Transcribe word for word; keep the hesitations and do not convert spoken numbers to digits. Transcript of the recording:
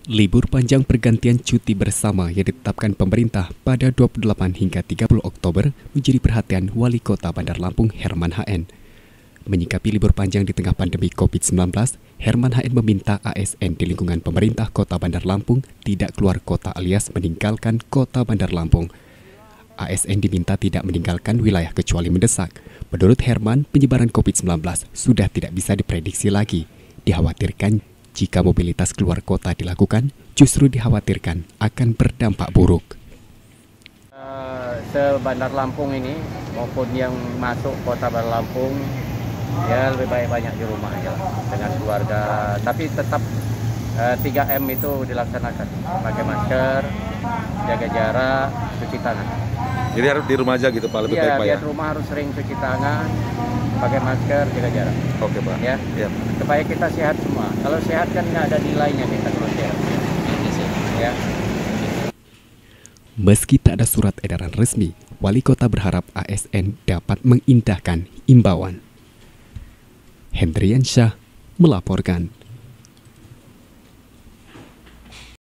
Libur panjang pergantian cuti bersama yang ditetapkan pemerintah pada dua puluh delapan hingga tiga puluh Oktober menjadi perhatian Wali Kota Bandar Lampung Herman H N. Menyikapi libur panjang di tengah pandemi covid sembilan belas, Herman H N meminta A S N di lingkungan pemerintah Kota Bandar Lampung tidak keluar kota alias meninggalkan Kota Bandar Lampung. A S N diminta tidak meninggalkan wilayah kecuali mendesak. Menurut Herman, penyebaran covid sembilan belas sudah tidak bisa diprediksi lagi. Dikhawatirkan jika mobilitas keluar kota dilakukan, justru dikhawatirkan akan berdampak buruk. Uh, Se-Bandar Lampung ini maupun yang masuk kota Bandar Lampung, ya lebih baik banyak di rumah aja lah, dengan keluarga. Tapi tetap uh, tiga M itu dilaksanakan, pakai masker, jaga jarak, cuci tangan. Jadi harus di rumah aja gitu Pak, lebih iya, baik Pak ya? Iya, di rumah harus sering cuci tangan, pakai masker, jaga jarak. Oke Pak. Ya, ya. Supaya kita sehat semua. Kalau sehat kan nggak ada nilainya kita kalau sehat. Ya. Meski tak ada surat edaran resmi, Wali Kota berharap A S N dapat mengindahkan imbauan. Hendrian Syah melaporkan.